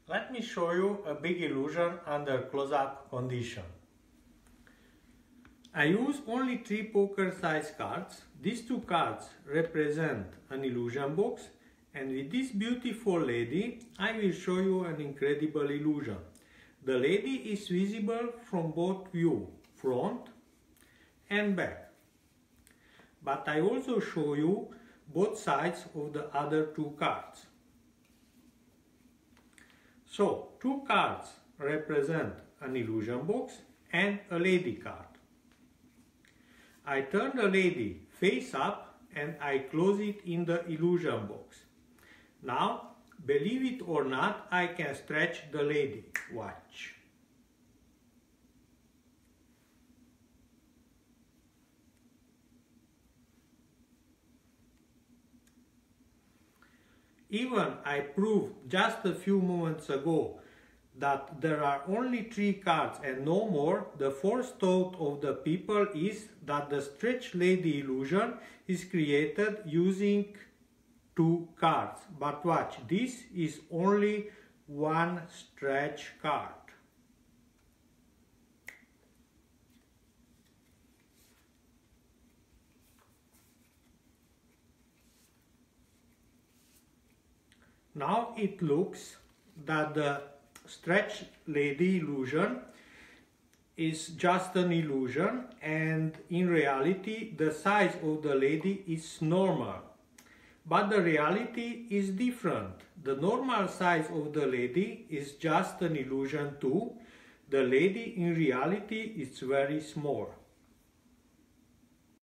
Let me show you a big illusion under close-up condition. I use only 3 poker size cards. These 2 cards represent an illusion box, and with this beautiful lady I will show you an incredible illusion. The lady is visible from both views, front and back. But I also show you both sides of the other 2 cards. So, 2 cards represent an illusion box and a lady card. I turn the lady face up and I close it in the illusion box. Now, believe it or not, I can stretch the lady. Watch. Even I proved just a few moments ago that there are only 3 cards and no more. The first thought of the people is that the stretch lady illusion is created using 2 cards. But watch, this is only 1 stretch card. Now it looks that the stretch lady illusion is just an illusion, and in reality the size of the lady is normal. But the reality is different. The normal size of the lady is just an illusion too. The lady in reality is very small.